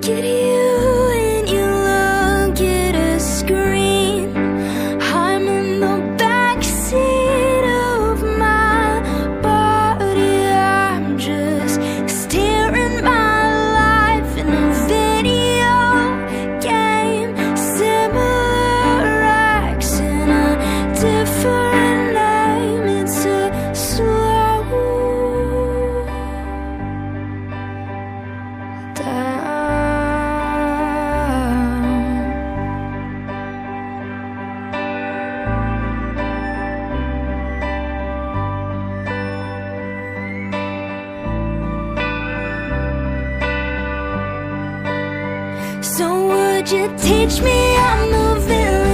at you and you look at a screen. I'm in the backseat of my body. I'm just staring my life in a video game. Similar acts in a different name. It's a slow down. So would you teach me I'm the villain?